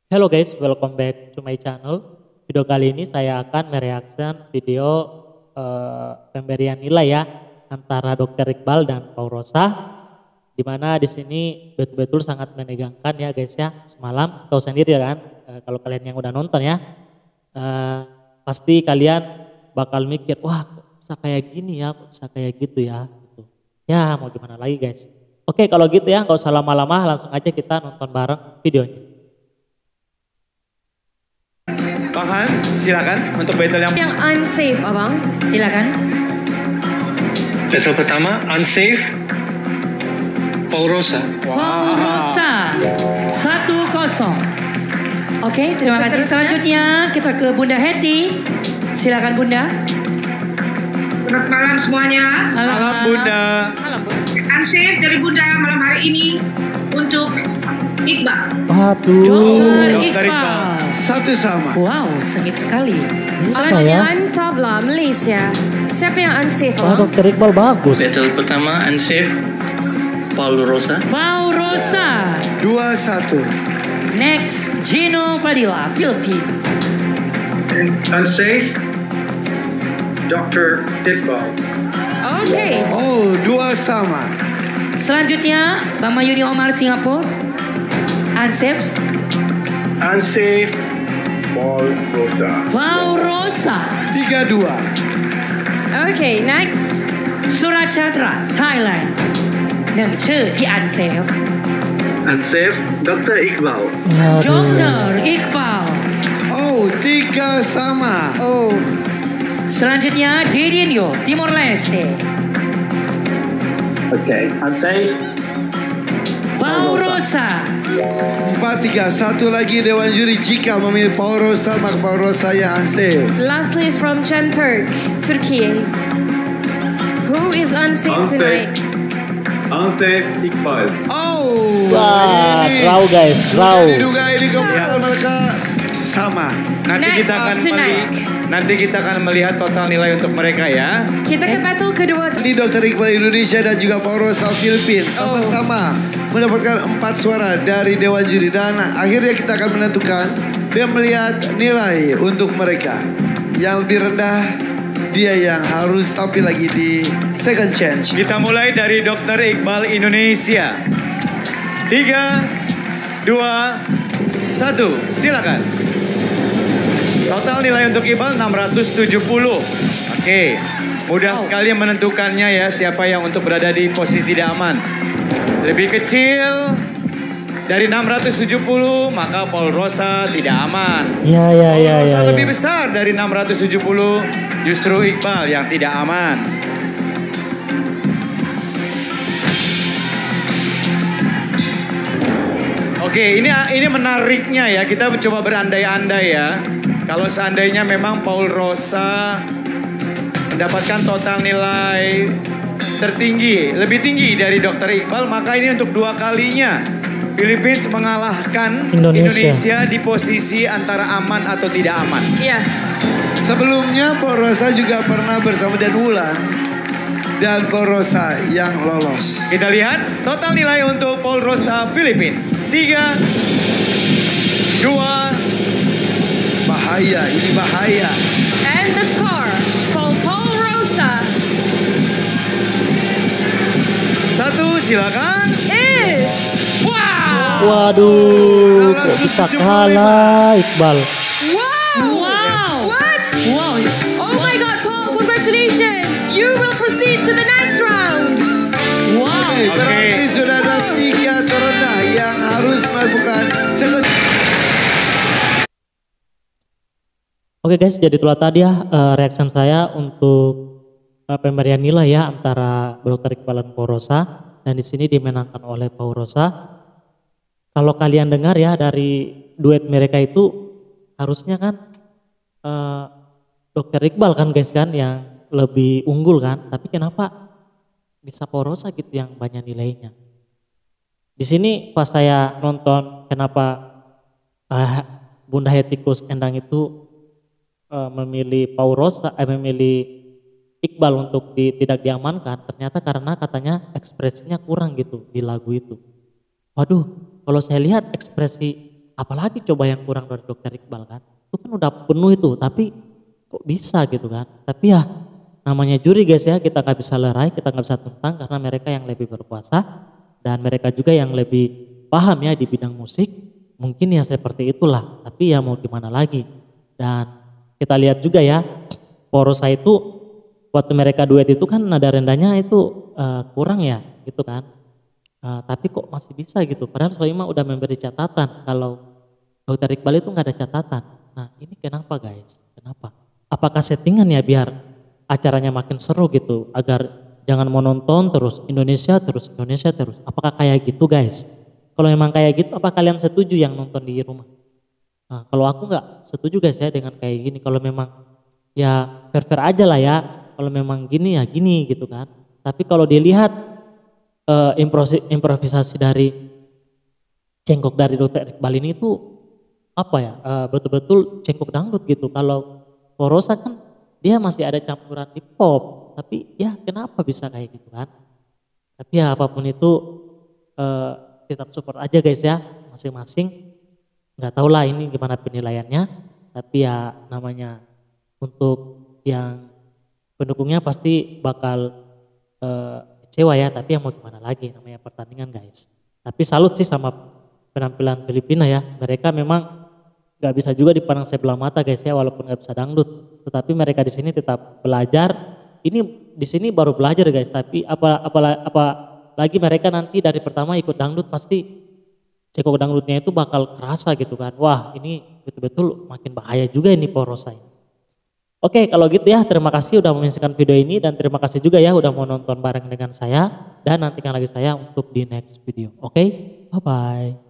Hello guys, welcome back to my channel. Video kali ini saya akan mereaction video pemberian nilai ya antara Dr. Iqbal dan Paurosa, di mana di sini betul-betul sangat menegangkan ya guys ya. Semalam tahu sendiri kan, kalau kalian yang udah nonton ya, pasti kalian bakal mikir, wah kok bisa kayak gini ya, kok bisa kayak gitu ya. Gitu. Ya mau gimana lagi guys. Oke kalau gitu ya, nggak usah lama-lama, langsung aja kita nonton bareng videonya. Bang Han, silakan untuk battle yang unsafe, abang. Silakan. Battle pertama, unsafe, Paurosa. Paurosa 1-0. Oke, terima kasih. Selanjutnya kita ke Bunda Hetty. Silakan Bunda. Selamat malam semuanya. Malam Bunda. Unsafe dari Bunda malam hari ini untuk Iqbal. Waduh. Dr. Iqbal. Satu sama. Wow, sengit sekali. Bisa ya. Tabla Malaysia. Siapa yang unsafe? Wah, Dr. Iqbal bagus. Battle pertama, unsafe, Paurosa. Paurosa. 2-1. Next, Gino Padilla, Philippines. Unsafe, Dr. Iqbal. Okay. Oh, 2 sama. Selanjutnya, Bang Mayuni Omar, Singapura. Unsafe, Unsafe, Paurosa. Paurosa. 3-2. Okay, next. Surat Chandra, Thailand. 1 ชื่อที่ unsafe. Unsafe, Dr. Iqbal. Dr. Iqbal. Oh, 3 sama. Oh, Selanjutnya, Didinyo, Timor Leste. Okay, unsafe, Paurosa. 4-3. Satu lagi Dewan Juri jika memilih Paurosa, maka Paurosa yang unsafe. lastly is from Cemperk, Turkey. Who is unsafe tonight? Unsafe, Iqbal. Oh, Wah, ini raw guys, raw. diduga ini kebetulan mereka sama. Nanti kita akan melihat total nilai untuk mereka ya. Kita ke battle kedua. Ini Dr. Iqbal Indonesia dan juga Paurosa Philippines sama-sama mendapatkan 4 suara dari Dewan Juri, dan akhirnya kita akan menentukan dan melihat nilai untuk mereka. Yang lebih rendah dia yang harus tampil lagi di second chance. Kita mulai dari Dr. Iqbal Indonesia. 3, 2, 1, silakan. Total nilai untuk Iqbal 670. Oke, mudah sekali menentukannya ya siapa yang untuk berada di posisi tidak aman. Lebih kecil dari 670 maka Paurosa tidak aman. Paurosa lebih besar dari 670 justru Iqbal yang tidak aman. Oke, ini menariknya ya. Kita coba berandai-andai ya. Kalau seandainya memang Paurosa mendapatkan total nilai tertinggi, lebih tinggi dari Dr. Iqbal, maka ini untuk 2 kalinya Philippines mengalahkan Indonesia di posisi antara aman atau tidak aman. Iya. Sebelumnya Paurosa juga pernah bersama Dan Wulan, dan Paurosa yang lolos. Kita lihat total nilai untuk Paurosa Philippines. 3, 2, bahaya, ini bahaya. And the score for Paurosa 1, silakan. is Waduh, kok bisa kalah Iqbal. Wow. What? Wow. Oh my God, Paul! Congratulations! You will proceed to the next round. Wow. Berarti sudah ada 3 terendah yang harus melakukan second. Oke guys, jadi itulah tadi ya reaction saya untuk pemberian nilai ya antara Dr. Iqbal dan Paurosa, dan di sini dimenangkan oleh Paurosa. Kalau kalian dengar ya dari duet mereka itu harusnya kan Dr. Iqbal kan guys kan yang lebih unggul kan, tapi kenapa bisa Paurosa gitu yang banyak nilainya. Di sini pas saya nonton kenapa Bunda Hetikus Endang itu memilih Paurosa, memilih Iqbal untuk tidak diamankan, ternyata karena katanya ekspresinya kurang gitu di lagu itu. Waduh, kalau saya lihat ekspresi apalagi coba yang kurang dari Dokter Iqbal kan. Itu kan udah penuh itu, tapi kok bisa gitu kan. Tapi ya namanya juri guys ya, kita nggak bisa lerai, kita nggak bisa tentang karena mereka yang lebih berkuasa dan mereka juga yang lebih paham ya di bidang musik. Mungkin ya seperti itulah, tapi ya mau gimana lagi. Dan kita lihat juga ya, Porosa itu waktu mereka duet itu kan nada rendahnya itu kurang ya gitu kan. Tapi kok masih bisa gitu, padahal Soimah udah memberi catatan kalau Dokter Iqbal itu nggak ada catatan. Nah ini kenapa guys, kenapa? Apakah settingan ya biar acaranya makin seru gitu, agar jangan menonton terus Indonesia terus, apakah kayak gitu guys? Kalau memang kayak gitu, apa kalian setuju yang nonton di rumah? Nah, kalau aku nggak setuju guys ya dengan kayak gini. Kalau memang ya fair-fair aja lah ya. Kalau memang gini ya gini gitu kan. Tapi kalau dilihat improvisasi dari cengkok dari Dokter Iqbal ini itu apa ya? Betul-betul cengkok dangdut gitu. Kalau Porosa kan dia masih ada campuran hip hop. Tapi ya kenapa bisa kayak gitu kan? Tapi ya apapun itu tetap support aja guys ya, masing-masing. Nggak tahu lah ini gimana penilaiannya, tapi ya namanya untuk yang pendukungnya pasti bakal kecewa ya, tapi ya mau gimana lagi, namanya pertandingan guys. Tapi salut sih sama penampilan Filipina ya, mereka memang nggak bisa juga dipandang sebelah mata guys ya, walaupun nggak bisa dangdut, tetapi mereka di sini tetap belajar. Ini di sini baru belajar guys, tapi apalagi mereka nanti dari pertama ikut dangdut pasti cengkok dangdutnya itu bakal kerasa gitu kan. Wah ini betul-betul makin bahaya juga ini Porosa. Oke kalau gitu ya, terima kasih udah menyaksikan video ini dan terima kasih juga ya udah mau nonton bareng dengan saya dan nantikan lagi saya untuk di next video. Oke, bye bye.